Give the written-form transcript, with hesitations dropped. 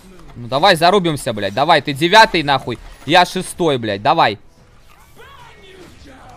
Ну давай зарубимся, блядь. Давай, ты 9-й, нахуй. Я 6-й, блядь. Давай.